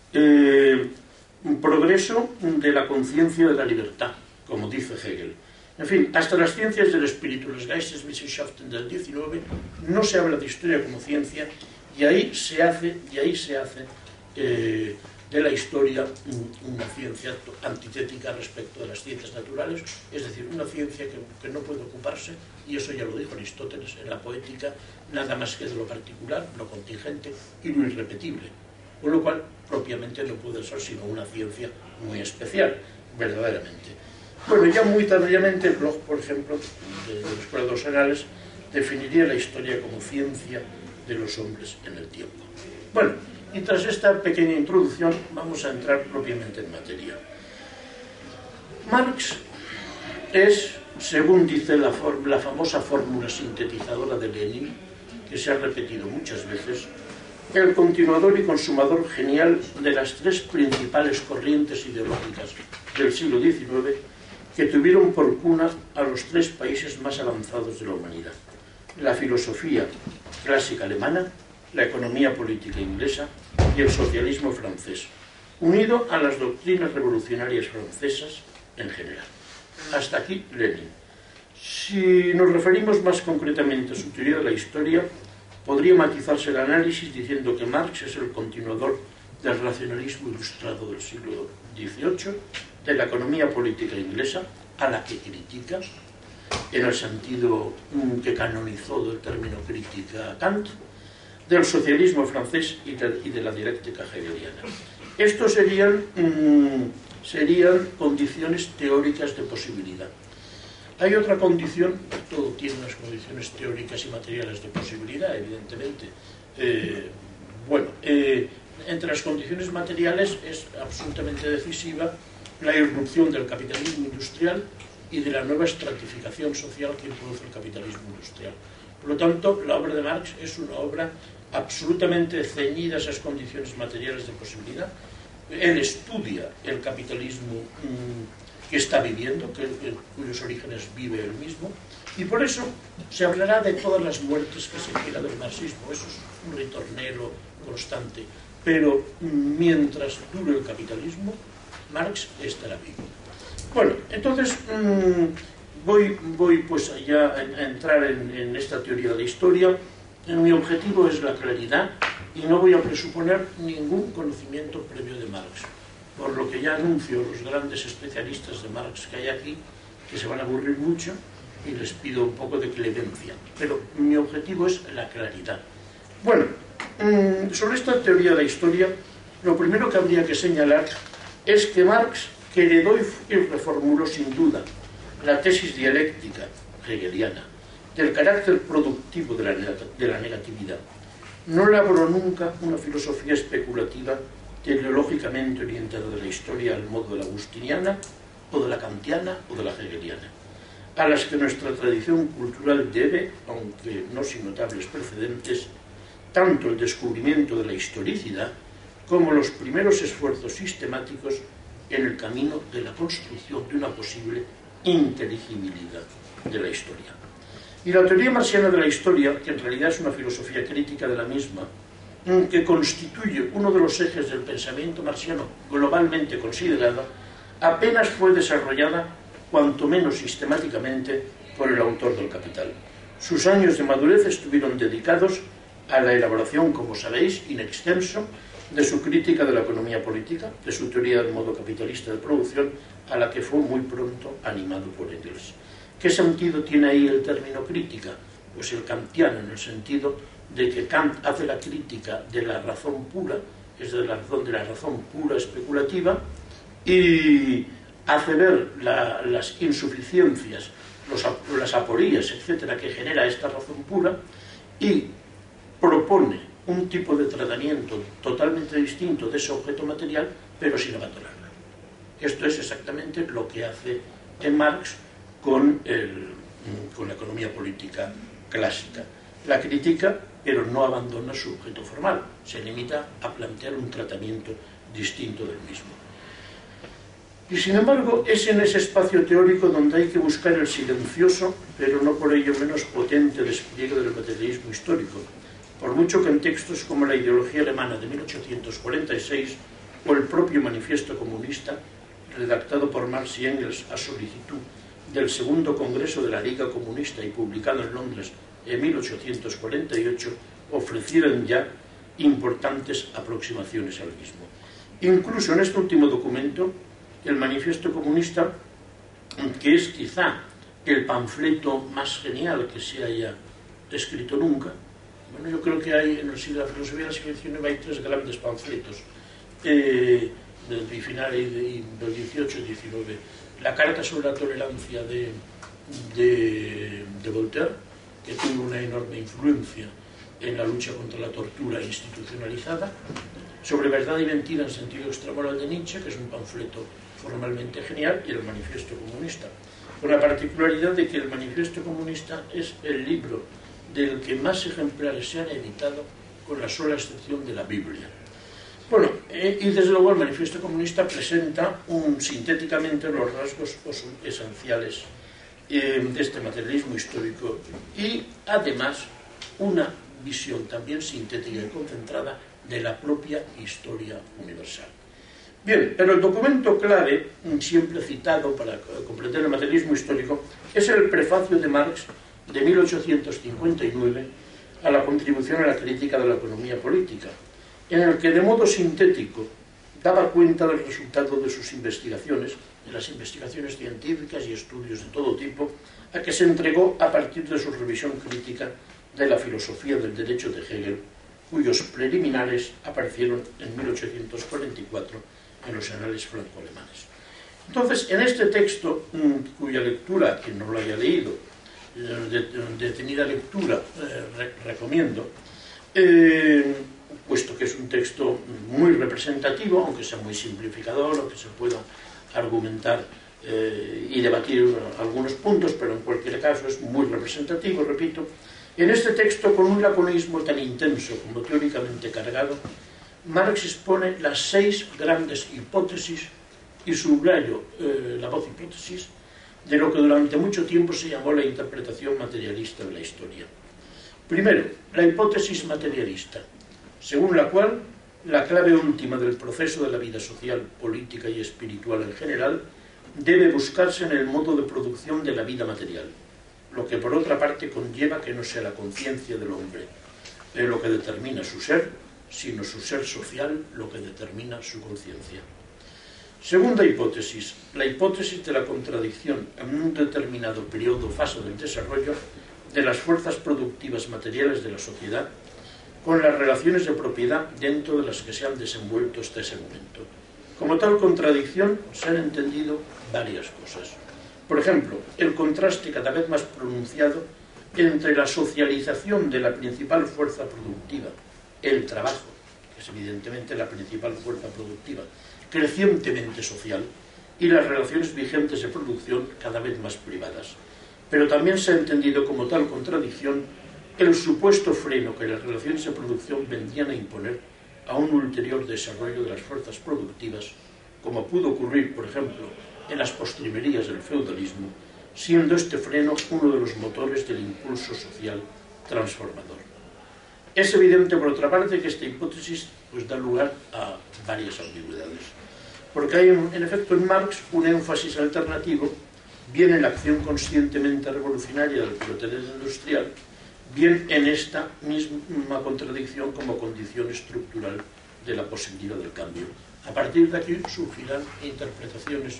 Eh, progreso de la conciencia de la libertad, como dice Hegel. En fin, hasta las ciencias del espíritu, las Geisteswissenschaften del diecinueve, no se habla de historia como ciencia, y ahí se hace, y ahí se hace eh, de la historia una ciencia antitética respecto de las ciencias naturales, es decir, una ciencia que, que no puede ocuparse, y eso ya lo dijo Aristóteles en la poética, nada más que de lo particular, lo contingente y lo irrepetible. Con lo cual, propiamente no puede ser sino una ciencia muy especial, verdaderamente. Bueno, ya muy tardíamente Bloch, por ejemplo, de, de los Escuela de los Anales, definiría la historia como ciencia de los hombres en el tiempo. Bueno, y tras esta pequeña introducción vamos a entrar propiamente en materia. Marx es, según dice la, la famosa fórmula sintetizadora de Lenin, que se ha repetido muchas veces, el continuador y consumador genial de las tres principales corrientes ideológicas del siglo diecinueve que tuvieron por cuna a los tres países más avanzados de la humanidad: la filosofía clásica alemana, la economía política inglesa y el socialismo francés, unido a las doctrinas revolucionarias francesas en general. Hasta aquí Lenin. Si nos referimos más concretamente a su teoría de la historia, podría matizarse el análisis diciendo que Marx es el continuador del racionalismo ilustrado del siglo dieciocho, de la economía política inglesa, a la que critica, en el sentido que canonizó del término crítica Kant, del socialismo francés y de, y de la dialéctica hegeliana. Estos serían, mmm, serían condiciones teóricas de posibilidad. Hay otra condición, todo tiene unas condiciones teóricas y materiales de posibilidad, evidentemente. Eh, bueno, eh, entre las condiciones materiales es absolutamente decisiva la irrupción del capitalismo industrial y de la nueva estratificación social que introduce el capitalismo industrial. Por lo tanto, la obra de Marx es una obra absolutamente ceñida a esas condiciones materiales de posibilidad. Él estudia el capitalismo mmm, que está viviendo, que, que, cuyos orígenes vive él mismo, y por eso se hablará de todas las muertes que se quiera del marxismo. Eso es un ritornelo constante. Pero mientras dure el capitalismo, Marx estará vivo. Bueno, entonces mmm, voy, voy pues ya a, a entrar en, en esta teoría de la historia. Mi objetivo es la claridad y no voy a presuponer ningún conocimiento previo de Marx, por lo que ya anuncio a los grandes especialistas de Marx que hay aquí, que se van a aburrir mucho, y les pido un poco de clemencia. Pero mi objetivo es la claridad. Bueno, mmm, sobre esta teoría de la historia, lo primero que habría que señalar es que Marx, que heredó y reformuló sin duda la tesis dialéctica hegeliana del carácter productivo de la, de la negatividad, no elaboró nunca una filosofía especulativa teleológicamente orientada de la historia al modo de la agustiniana, o de la kantiana, o de la hegeliana, a las que nuestra tradición cultural debe, aunque no sin notables precedentes, tanto el descubrimiento de la historicidad como los primeros esfuerzos sistemáticos en el camino de la construcción de una posible inteligibilidad de la historia. Y la teoría marxiana de la historia, que en realidad es una filosofía crítica de la misma, que constituye uno de los ejes del pensamiento marxiano globalmente considerado, apenas fue desarrollada, cuanto menos sistemáticamente, por el autor del Capital. Sus años de madurez estuvieron dedicados a la elaboración, como sabéis, in extenso, de su crítica de la economía política, de su teoría del modo capitalista de producción, a la que fue muy pronto animado por Engels. ¿Qué sentido tiene ahí el término crítica? Pues el kantiano, en el sentido de que Kant hace la crítica de la razón pura, es de la razón, de la razón pura especulativa, y hace ver la, las insuficiencias, los, las aporías, etcétera, que genera esta razón pura, y propone un tipo de tratamiento totalmente distinto de ese objeto material, pero sin abandonarla. Esto es exactamente lo que hace en Marx con, el, con la economía política clásica. La critica, pero no abandona su objeto formal, se limita a plantear un tratamiento distinto del mismo. Y sin embargo, es en ese espacio teórico donde hay que buscar el silencioso, pero no por ello menos potente despliegue del materialismo histórico, por mucho que en textos como la ideología alemana de mil ochocientos cuarenta y seis o el propio manifiesto comunista, redactado por Marx y Engels a solicitud del segundo Congreso de la Liga Comunista y publicado en Londres en mil ochocientos cuarenta y ocho, ofrecieran ya importantes aproximaciones al mismo. Incluso en este último documento, el manifiesto comunista, que es quizá el panfleto más genial que se haya escrito nunca. Bueno, yo creo que hay en el siglo de la filosofía del siglo diecinueve hay tres grandes panfletos. eh, del final del dieciocho y diecinueve, la Carta sobre la Tolerancia de, de, de Voltaire, que tuvo una enorme influencia en la lucha contra la tortura institucionalizada, sobre Verdad y Mentira en sentido extramoral de Nietzsche, que es un panfleto formalmente genial, y el Manifiesto Comunista, con la particularidad de que el Manifiesto Comunista es el libro del que más ejemplares se han editado, con la sola excepción de la Biblia. Bueno, eh, y desde luego el Manifiesto Comunista presenta un, sintéticamente los rasgos esenciales eh, de este materialismo histórico y además una visión también sintética y concentrada de la propia historia universal. Bien, pero el documento clave, siempre citado para comprender el materialismo histórico, es el prefacio de Marx de mil ochocientos cincuenta y nueve a la contribución a la crítica de la economía política, en el que de modo sintético daba cuenta del resultado de sus investigaciones, de las investigaciones científicas y estudios de todo tipo, a que se entregó a partir de su revisión crítica de la filosofía del derecho de Hegel, cuyos preliminares aparecieron en mil ochocientos cuarenta y cuatro en los anales franco-alemanes. Entonces, en este texto, cuya lectura, quien no lo haya leído, de detenida lectura, eh, re recomiendo, eh, puesto que es un texto muy representativo, aunque sea muy simplificador, aunque se pueda argumentar eh, y debatir algunos puntos, pero en cualquier caso es muy representativo, repito. En este texto, con un laconismo tan intenso como teóricamente cargado, Marx expone las seis grandes hipótesis, y subrayo eh, la voz hipótesis, de lo que durante mucho tiempo se llamó la interpretación materialista de la historia. Primero, la hipótesis materialista, según la cual la clave última del proceso de la vida social, política y espiritual en general debe buscarse en el modo de producción de la vida material, lo que por otra parte conlleva que no sea la conciencia del hombre eh, lo que determina su ser, sino su ser social lo que determina su conciencia. Segunda hipótesis, la hipótesis de la contradicción en un determinado periodo o fase del desarrollo de las fuerzas productivas materiales de la sociedad con las relaciones de propiedad dentro de las que se han desenvuelto hasta ese momento. Como tal contradicción se han entendido varias cosas. Por ejemplo, el contraste cada vez más pronunciado entre la socialización de la principal fuerza productiva, el trabajo, que es evidentemente la principal fuerza productiva, crecientemente social, y las relaciones vigentes de producción cada vez más privadas. Pero también se ha entendido como tal contradicción el supuesto freno que las relaciones de producción vendrían a imponer a un ulterior desarrollo de las fuerzas productivas, como pudo ocurrir, por ejemplo, en las postrimerías del feudalismo, siendo este freno uno de los motores del impulso social transformador. Es evidente, por otra parte, que esta hipótesis pues, da lugar a varias ambigüedades, porque hay, en efecto, en Marx un énfasis alternativo, bien en la acción conscientemente revolucionaria del proletariado industrial, bien en esta misma contradicción como condición estructural de la posibilidad del cambio. A partir de aquí surgirán interpretaciones,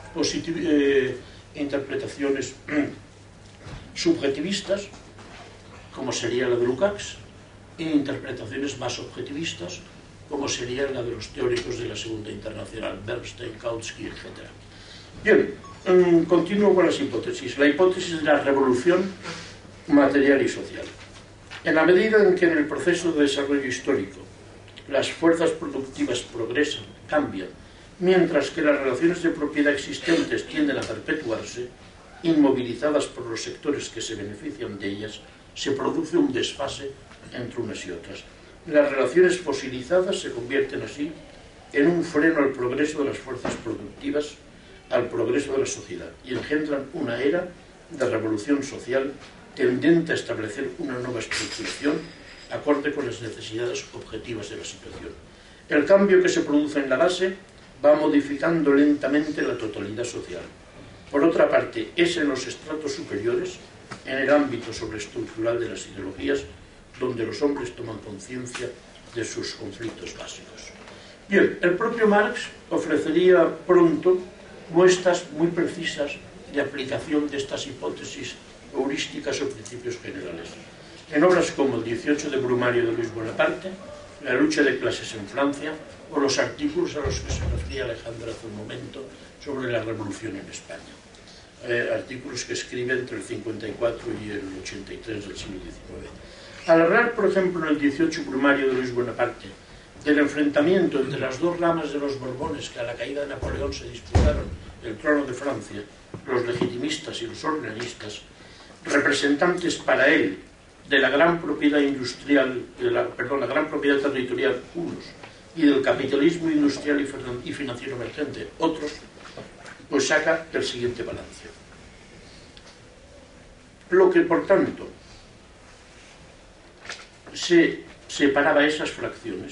eh, interpretaciones subjetivistas, como sería la de Lukács, e interpretaciones más objetivistas, como sería la de los teóricos de la Segunda Internacional, Bernstein, Kautsky, etcétera. Bien, mmm, continúo con las hipótesis. La hipótesis de la revolución material y social. En la medida en que en el proceso de desarrollo histórico las fuerzas productivas progresan, cambian, mientras que las relaciones de propiedad existentes tienden a perpetuarse, inmovilizadas por los sectores que se benefician de ellas, se produce un desfase entre unas y otras. Las relaciones fosilizadas se convierten así en un freno al progreso de las fuerzas productivas, al progreso de la sociedad, y engendran una era de revolución social tendente a establecer una nueva estructuración acorde con las necesidades objetivas de la situación. El cambio que se produce en la base va modificando lentamente la totalidad social. Por otra parte, es en los estratos superiores, en el ámbito sobreestructural de las ideologías, donde los hombres toman conciencia de sus conflictos básicos. Bien, el propio Marx ofrecería pronto muestras muy precisas de aplicación de estas hipótesis heurísticas o principios generales. En obras como El dieciocho de Brumario de Luis Bonaparte, La lucha de clases en Francia, o los artículos a los que se refería Alejandra hace un momento sobre la revolución en España. Eh, artículos que escribe entre el cincuenta y cuatro y el ochenta y tres del siglo diecinueve. Al hablar, por ejemplo, en el dieciocho Brumario de Luis Bonaparte, del enfrentamiento entre las dos ramas de los Borbones que a la caída de Napoleón se disputaron el trono de Francia, los legitimistas y los orleanistas, representantes para él de la gran propiedad industrial, de la, perdón, la gran propiedad territorial, unos, y del capitalismo industrial y financiero emergente, otros, pues saca el siguiente balance. Lo que, por tanto, se separaba esas fracciones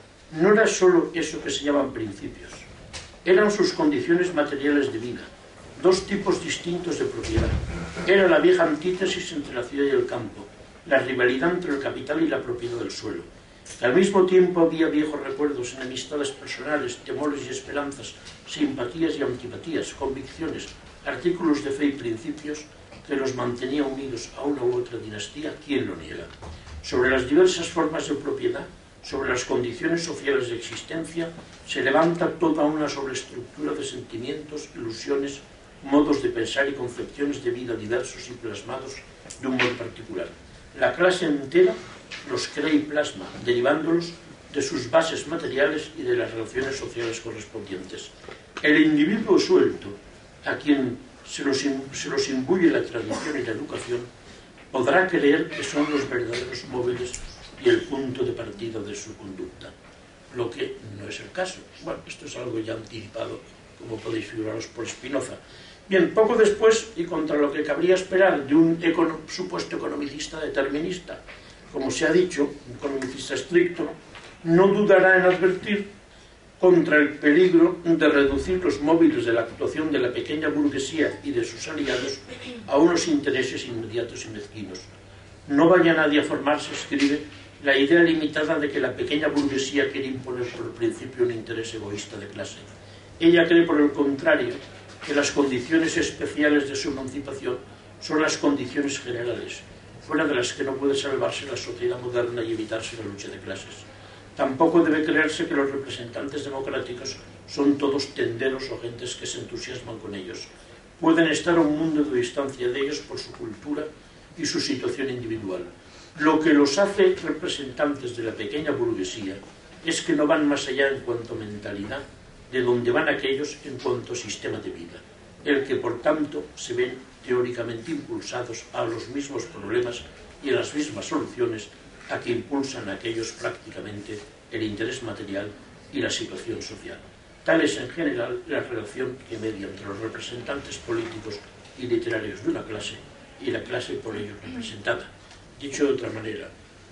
no era solo eso que se llaman principios, eran sus condiciones materiales de vida, dos tipos distintos de propiedad. Era la vieja antítesis entre la ciudad y el campo, la rivalidad entre el capital y la propiedad del suelo. Al mismo tiempo había viejos recuerdos, enemistades personales, temores y esperanzas, simpatías y antipatías, convicciones, artículos de fe y principios que los mantenía unidos a una u otra dinastía. ¿Quién lo niega? Sobre las diversas formas de propiedad, sobre las condiciones sociales de existencia, se levanta toda una sobreestructura de sentimientos, ilusiones, modos de pensar y concepciones de vida diversos y plasmados de un modo particular. La clase entera los crea y plasma, derivándolos de sus bases materiales y de las relaciones sociales correspondientes. El individuo suelto, a quien se los, se los imbuye la tradición y la educación, podrá creer que son los verdaderos móviles y el punto de partida de su conducta, lo que no es el caso. Bueno, esto es algo ya anticipado, como podéis figuraros, por Spinoza. Bien, poco después, y contra lo que cabría esperar de un econo, supuesto economicista determinista, como se ha dicho, un economicista estricto, no dudará en advertir contra el peligro de reducir los móviles de la actuación de la pequeña burguesía y de sus aliados a unos intereses inmediatos y mezquinos. No vaya nadie a formarse, escribe, la idea limitada de que la pequeña burguesía quiere imponer por principio un interés egoísta de clase. Ella cree, por el contrario, que las condiciones especiales de su emancipación son las condiciones generales, fuera de las que no puede salvarse la sociedad moderna y evitarse la lucha de clases. Tampoco debe creerse que los representantes democráticos son todos tenderos o gentes que se entusiasman con ellos. Pueden estar a un mundo de distancia de ellos por su cultura y su situación individual. Lo que los hace representantes de la pequeña burguesía es que no van más allá en cuanto a mentalidad de donde van aquellos en cuanto a sistema de vida, el que por tanto se ven teóricamente impulsados a los mismos problemas y a las mismas soluciones a que impulsan a aquellos prácticamente el interés material y la situación social. Tal es en general la relación que media entre los representantes políticos y literarios de una clase y la clase por ellos representada. Dicho de otra manera,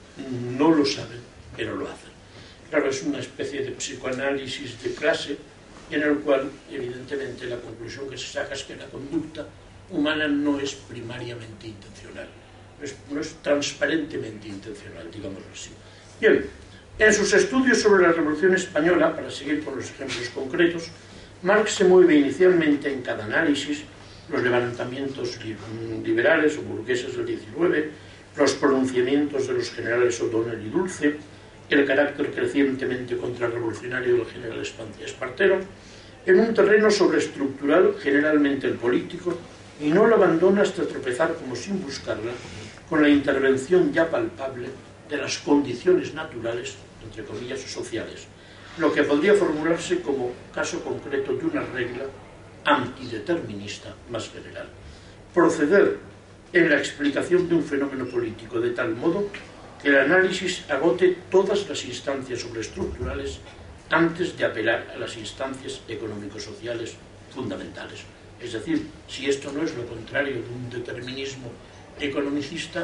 no lo saben, pero lo hacen. Claro, es una especie de psicoanálisis de clase en el cual, evidentemente, la conclusión que se saca es que la conducta humana no es primariamente intencional, no es, no es transparentemente intencional, digámoslo así. Bien, en sus estudios sobre la Revolución Española, para seguir con los ejemplos concretos, Marx se mueve inicialmente en cada análisis los levantamientos liberales o burgueses del diecinueve, los pronunciamientos de los generales O'Donnell y Dulce, el carácter crecientemente contrarrevolucionario del general Espartero, en un terreno sobreestructural, generalmente el político, y no lo abandona hasta tropezar, como sin buscarla, con la intervención ya palpable de las condiciones naturales, entre comillas, sociales, lo que podría formularse como caso concreto de una regla antideterminista más general. Proceder en la explicación de un fenómeno político de tal modo que el análisis agote todas las instancias sobreestructurales antes de apelar a las instancias económico-sociales fundamentales. Es decir, si esto no es lo contrario de un determinismo economicista.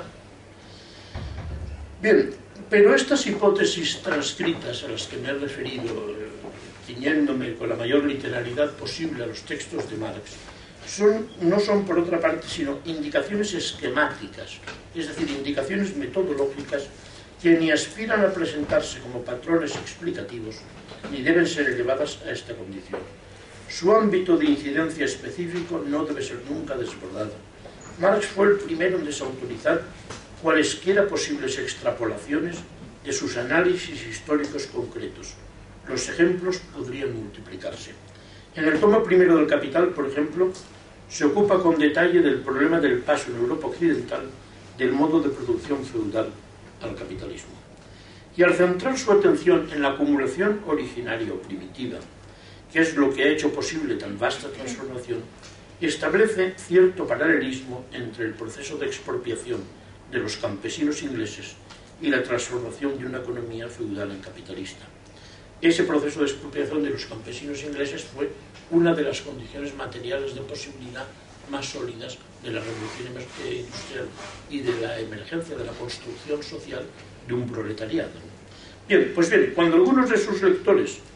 Bien, pero estas hipótesis transcritas a las que me he referido, ciñéndome con la mayor literalidad posible a los textos de Marx, son, no son por otra parte sino indicaciones esquemáticas, es decir, indicaciones metodológicas que ni aspiran a presentarse como patrones explicativos ni deben ser elevadas a esta condición. Su ámbito de incidencia específico no debe ser nunca desbordado. Marx fue el primero en desautorizar cualesquiera posibles extrapolaciones de sus análisis históricos concretos. Los ejemplos podrían multiplicarse. En el tomo primero del Capital, por ejemplo, se ocupa con detalle del problema del paso en Europa occidental del modo de producción feudal al capitalismo. Y al centrar su atención en la acumulación originaria o primitiva, que es lo que ha hecho posible tan vasta transformación, establece cierto paralelismo entre el proceso de expropiación de los campesinos ingleses y la transformación de una economía feudal en capitalista. Ese proceso de expropiación de los campesinos ingleses fue una de las condiciones materiales de posibilidad más sólidas de la revolución industrial y de la emergencia de la construcción social de un proletariado. Bien, pues bien, cuando algunos de sus lectores